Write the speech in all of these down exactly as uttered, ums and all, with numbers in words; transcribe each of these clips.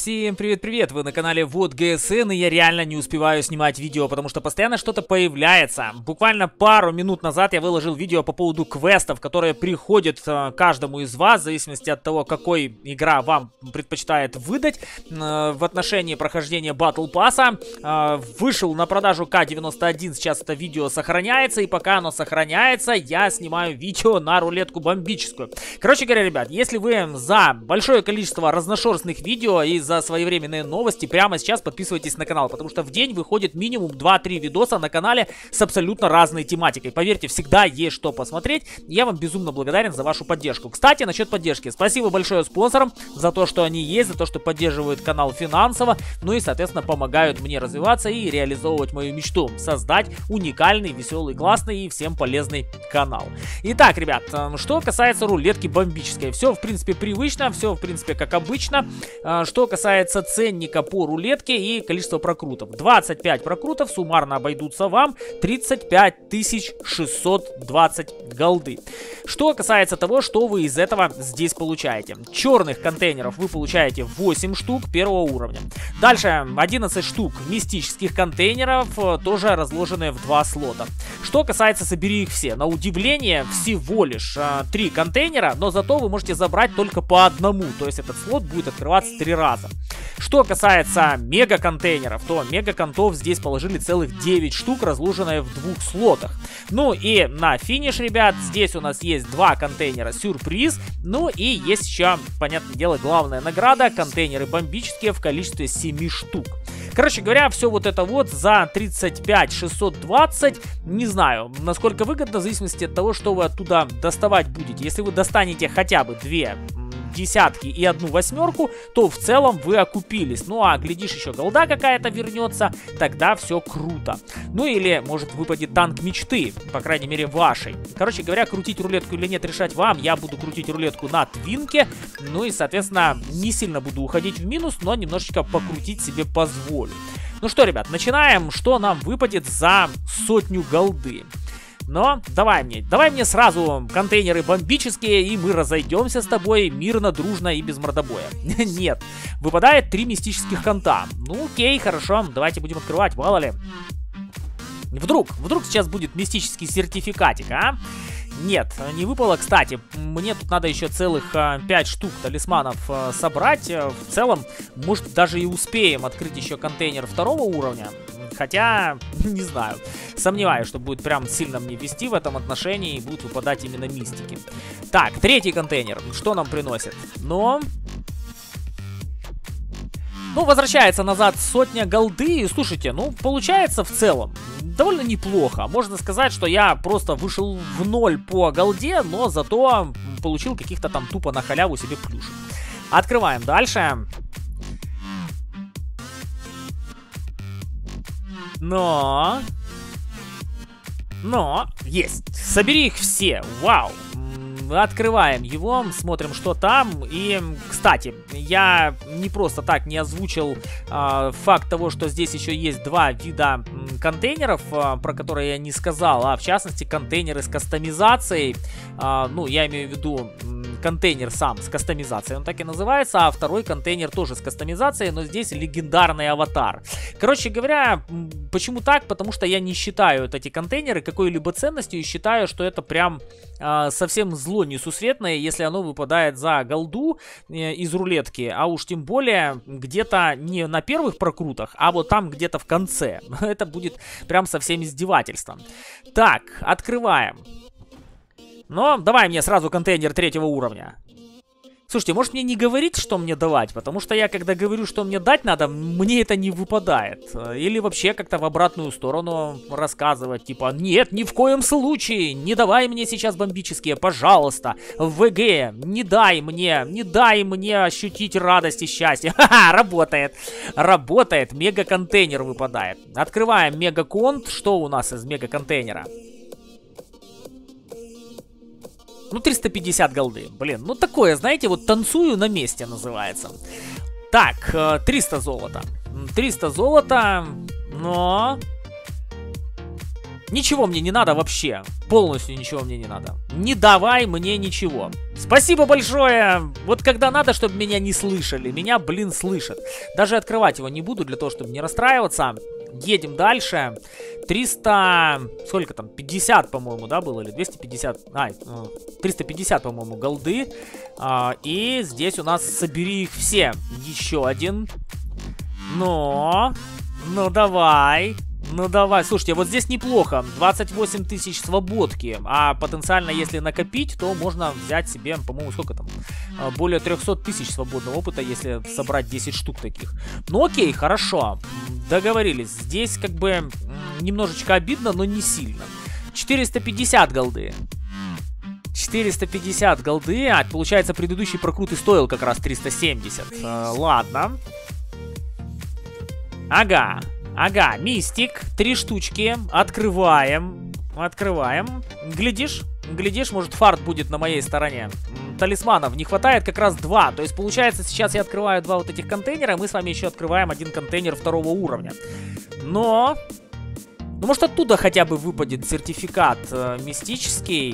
Всем привет-привет! Вы на канале Вот ГСН, и я реально не успеваю снимать видео, потому что постоянно что-то появляется. Буквально пару минут назад я выложил видео по поводу квестов, которые приходят э, каждому из вас, в зависимости от того, какой игра вам предпочитает выдать э, в отношении прохождения Battle Pass'а. Э, вышел на продажу К девяносто один, сейчас это видео сохраняется, и пока оно сохраняется, я снимаю видео на рулетку бомбическую. Короче говоря, ребят, если вы за большое количество разношерстных видео и за своевременные новости, прямо сейчас подписывайтесь на канал, потому что в день выходит минимум два-три видоса на канале с абсолютно разной тематикой. Поверьте, всегда есть что посмотреть. Я вам безумно благодарен за вашу поддержку. Кстати, насчет поддержки. Спасибо большое спонсорам за то, что они есть, за то, что поддерживают канал финансово, ну и, соответственно, помогают мне развиваться и реализовывать мою мечту. Создать уникальный, веселый, классный и всем полезный канал. Итак, ребят, что касается рулетки бомбической. Все, в принципе, привычно, все, в принципе, как обычно. Что касается ценника по рулетке и количества прокрутов. двадцать пять прокрутов суммарно обойдутся вам тридцать пять тысяч шестьсот двадцать голды. Что касается того, что вы из этого здесь получаете. Черных контейнеров вы получаете восемь штук первого уровня. Дальше одиннадцать штук мистических контейнеров, тоже разложенные в два слота. Что касается собери их все. На удивление, всего лишь а, три контейнера, но зато вы можете забрать только по одному. То есть этот слот будет открываться три раза. Что касается мега-контейнеров, то мега-контов здесь положили целых девять штук, разложенные в двух слотах. Ну и на финиш, ребят, здесь у нас есть два контейнера сюрприз. Ну и есть еще, понятное дело, главная награда, контейнеры бомбические в количестве семи штук. Короче говоря, все вот это вот за тридцать пять тысяч шестьсот двадцать. Не знаю, насколько выгодно, в зависимости от того, что вы оттуда доставать будете. Если вы достанете хотя бы две десятки и одну восьмерку, то в целом вы окупились. Ну а глядишь, еще голда какая-то вернется, тогда все круто. Ну или может выпадет танк мечты, по крайней мере вашей. Короче говоря, крутить рулетку или нет, решать вам. Я буду крутить рулетку на твинке, ну и соответственно не сильно буду уходить в минус, но немножечко покрутить себе позволю. Ну что, ребят, начинаем. Что нам выпадет за сотню голды? Но давай мне, давай мне сразу контейнеры бомбические, и мы разойдемся с тобой мирно, дружно и без мордобоя. Нет, выпадает три мистических конта. Ну окей, хорошо, давайте будем открывать, мало ли. Вдруг, вдруг сейчас будет мистический сертификатик, а? Нет, не выпало. Кстати, мне тут надо еще целых а, пять штук талисманов а, собрать. В целом, может, даже и успеем открыть еще контейнер второго уровня. Хотя, не знаю, сомневаюсь, что будет прям сильно мне вести в этом отношении и будут выпадать именно мистики. Так, третий контейнер. Что нам приносит? Но... Ну, возвращается назад сотня голды. И слушайте, ну, получается в целом довольно неплохо. Можно сказать, что я просто вышел в ноль по голде, но зато получил каких-то там тупо на халяву себе плюшек. Открываем дальше. Но... Но... Есть. Собери их все. Вау. Открываем его, смотрим, что там. И, кстати, я не просто так не озвучил э, факт того, что здесь еще есть два вида контейнеров, э, про которые я не сказал, а в частности контейнеры с кастомизацией. Э, ну, я имею в виду контейнер сам с кастомизацией, он так и называется, а второй контейнер тоже с кастомизацией, но здесь легендарный аватар. Короче говоря, почему так? Потому что я не считаю вот эти контейнеры какой-либо ценностью и считаю, что это прям э, совсем зло несусветное, если оно выпадает за голду э, из рулетки, а уж тем более где-то не на первых прокрутах, а вот там где-то в конце. Это будет прям совсем издевательством. Так, открываем. Но давай мне сразу контейнер третьего уровня. Слушайте, может мне не говорить, что мне давать? Потому что я, когда говорю, что мне дать надо, мне это не выпадает. Или вообще как-то в обратную сторону рассказывать. Типа, нет, ни в коем случае, не давай мне сейчас бомбические, пожалуйста. ВГ, не дай мне, не дай мне ощутить радость и счастье. Ха-ха, работает. Работает, мега-контейнер выпадает. Открываем мега-конт. Что у нас из мега-контейнера? Ну, триста пятьдесят голды. Блин, ну такое, знаете, вот танцую на месте называется. Так, триста золота. триста золота, но... Ничего мне не надо вообще. Полностью ничего мне не надо. не давай мне ничего. Спасибо большое. Вот когда надо, чтобы меня не слышали, меня, блин, слышат. Даже открывать его не буду, для того, чтобы не расстраиваться. Едем дальше. триста... Сколько там? пятьдесят, по-моему, да, было? Или двести пятьдесят? А, триста пятьдесят, по-моему, голды. А, и здесь у нас собери их все. Еще один. Но... Ну, давай. Ну, давай. Слушайте, вот здесь неплохо. двадцать восемь тысяч свободки. А потенциально, если накопить, то можно взять себе, по-моему, сколько там? Более трёхсот тысяч свободного опыта, если собрать десять штук таких. Ну, окей, хорошо. Договорились. Здесь как бы немножечко обидно, но не сильно. четыреста пятьдесят голды. четыреста пятьдесят голды. А, получается, предыдущий прокрут и стоил как раз триста семьдесят. Э, ладно. Ага. Ага, мистик. Три штучки. Открываем. Открываем. Глядишь? Глядишь, может, фарт будет на моей стороне. Талисманов не хватает, как раз два. То есть, получается, сейчас я открываю два вот этих контейнера, мы с вами еще открываем один контейнер второго уровня. Но... Ну, может, оттуда хотя бы выпадет сертификат э, мистический.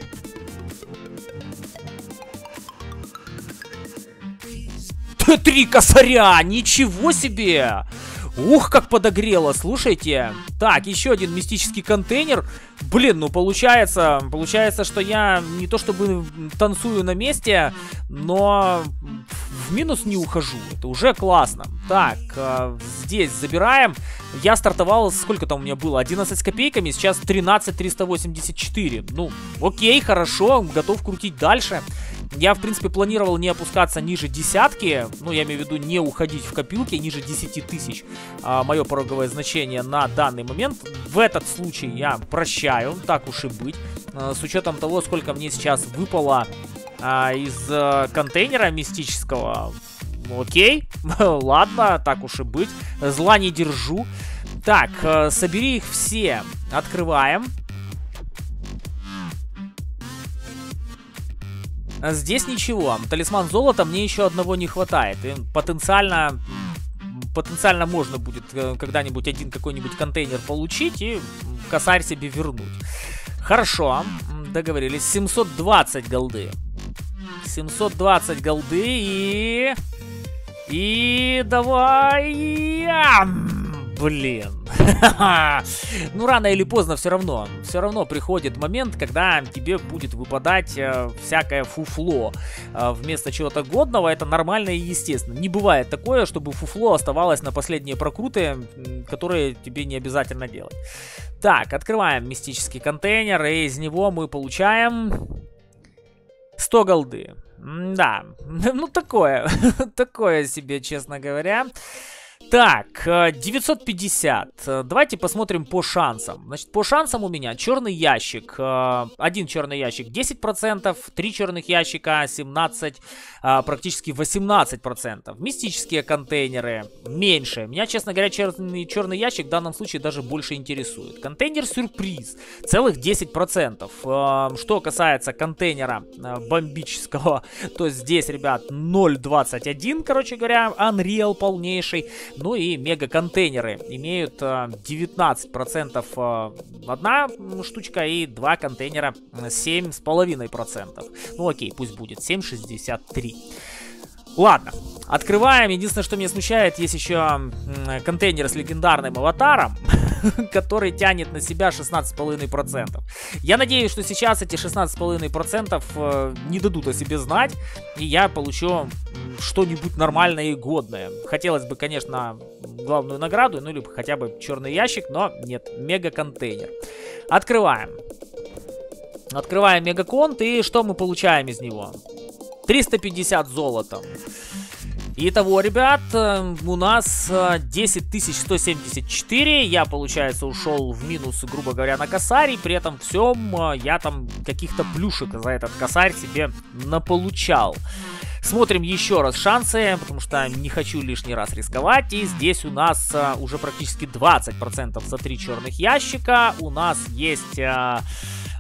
Три косаря! Ничего себе! Ух, как подогрело, слушайте. Так, еще один мистический контейнер. Блин, ну получается, получается, что я не то чтобы танцую на месте, но в минус не ухожу. Это уже классно. Так, э, здесь забираем. Я стартовал, сколько там у меня было? одиннадцать с копейками, сейчас тринадцать триста восемьдесят четыре. Ну, окей, хорошо, готов крутить дальше. Я, в принципе, планировал не опускаться ниже десятки. Ну, я имею в виду не уходить в копилки ниже десяти тысяч. А, мое пороговое значение на данный момент. В этот случай я прощаю, так уж и быть. А, с учетом того, сколько мне сейчас выпало а, из а, контейнера мистического. Окей, ладно, так уж и быть. Зла не держу. Так, а, собери их все. Открываем. Здесь ничего. Талисман золота мне еще одного не хватает. И потенциально, потенциально можно будет когда-нибудь один какой-нибудь контейнер получить и косарь себе вернуть. Хорошо, договорились. семьсот двадцать голды. семьсот двадцать голды и... И давай... Блин. Ну, рано или поздно все равно. Все равно приходит момент, когда тебе будет выпадать э, всякое фуфло. Э, вместо чего-то годного. Это нормально и естественно. Не бывает такое, чтобы фуфло оставалось на последние прокруты, которые тебе не обязательно делать. Так, открываем мистический контейнер. И из него мы получаем сто голды. Да, ну такое. Такое себе, честно говоря. Так, девятьсот пятьдесят. Давайте посмотрим по шансам. Значит, по шансам у меня черный ящик. Один черный ящик десять процентов, три черных ящика семнадцать, практически восемнадцать процентов. Мистические контейнеры меньше. Меня, честно говоря, черный, черный ящик в данном случае даже больше интересует. Контейнер сюрприз. Целых десять процентов. Что касается контейнера бомбического, то здесь, ребят, ноль двадцать один, короче говоря, Unreal полнейший. Ну и мега-контейнеры имеют э, девятнадцать процентов э, одна штучка и два контейнера семь с половиной процентов. Ну окей, пусть будет семь шестьдесят три. Ладно, открываем. Единственное, что меня смущает, есть еще контейнер с легендарным аватаром, который тянет на себя шестнадцать с половиной процентов. Я надеюсь, что сейчас эти шестнадцать с половиной процентов э, не дадут о себе знать, и я получу что-нибудь нормальное и годное. Хотелось бы, конечно, главную награду, ну или хотя бы черный ящик, но нет, мега-контейнер. Открываем. Открываем мегаконт, и что мы получаем из него? триста пятьдесят золота. Итого, ребят, у нас десять тысяч сто семьдесят четыре. Я, получается, ушел в минус, грубо говоря, на косарь. И при этом всем я там каких-то плюшек за этот косарь себе наполучал. Смотрим еще раз шансы, потому что не хочу лишний раз рисковать. И здесь у нас а, уже практически двадцать процентов за три черных ящика. У нас есть... А,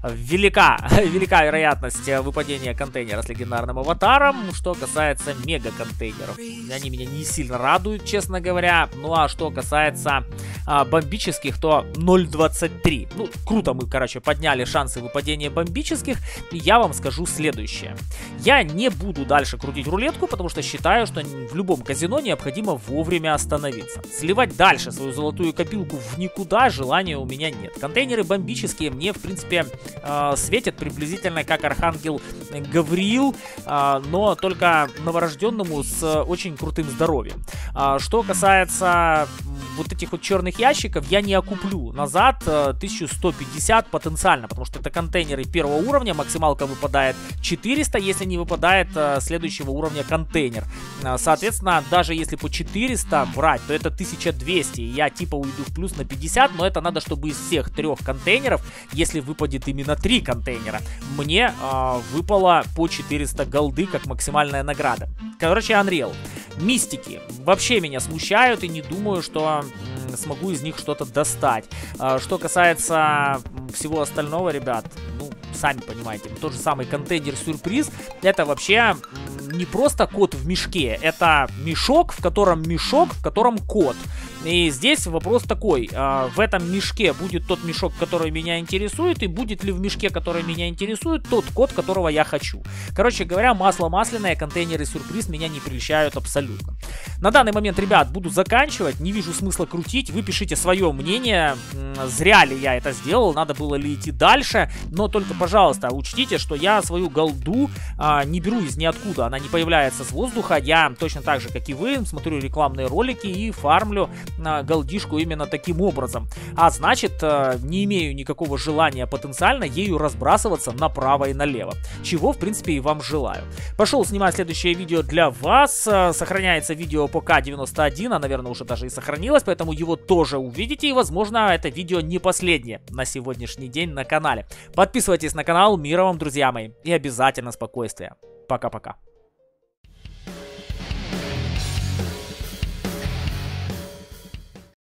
велика, велика вероятность выпадения контейнера с легендарным аватаром. Что касается мега-контейнеров, они меня не сильно радуют, честно говоря. Ну а что касается а, бомбических, то ноль двадцать три. Ну, круто мы, короче, подняли шансы выпадения бомбических. И я вам скажу следующее. Я не буду дальше крутить рулетку, потому что считаю, что в любом казино необходимо вовремя остановиться. Сливать дальше свою золотую копилку в никуда желания у меня нет. Контейнеры бомбические мне, в принципе, э, светят приблизительно как Архангел Гавриил, э, но только новорожденному с очень крутым здоровьем. Э, что касается вот этих вот черных ящиков, я не окуплю назад э, тысячу сто пятьдесят потенциально, потому что это контейнеры первого уровня, максималка выпадает четыреста, если не выпадает э, следующего уровня контейнер. Э, соответственно, даже если по четыреста брать, то это тысяча двести, и я типа уйду в плюс на пятьдесят, но это надо, чтобы из всех трех контейнеров, если выпадет именно три контейнера, мне э, выпало по четыреста голды как максимальная награда. Короче, Unreal. Мистики вообще меня смущают, и не думаю, что м, смогу из них что-то достать. А, что касается всего остального, ребят, ну, сами понимаете, тот же самый контейнер-сюрприз, это вообще м, не просто кот в мешке, это мешок, в котором мешок, в котором кот. И здесь вопрос такой, э, в этом мешке будет тот мешок, который меня интересует, и будет ли в мешке, который меня интересует, тот кот, которого я хочу. Короче говоря, масло масляное, контейнеры сюрприз меня не прельщают абсолютно. На данный момент, ребят, буду заканчивать, не вижу смысла крутить, вы пишите свое мнение, зря ли я это сделал, надо было ли идти дальше, но только, пожалуйста, учтите, что я свою голду э, не беру из ниоткуда, она не появляется с воздуха, я точно так же, как и вы, смотрю рекламные ролики и фармлю на голдишку именно таким образом. А значит, не имею никакого желания потенциально ею разбрасываться направо и налево. Чего, в принципе, и вам желаю. Пошел снимать следующее видео для вас. Сохраняется видео по ка девяносто один, а, наверное, уже даже и сохранилось, поэтому его тоже увидите. И, возможно, это видео не последнее на сегодняшний день на канале. Подписывайтесь на канал. Мира вам, друзья мои. И обязательно спокойствия. Пока-пока.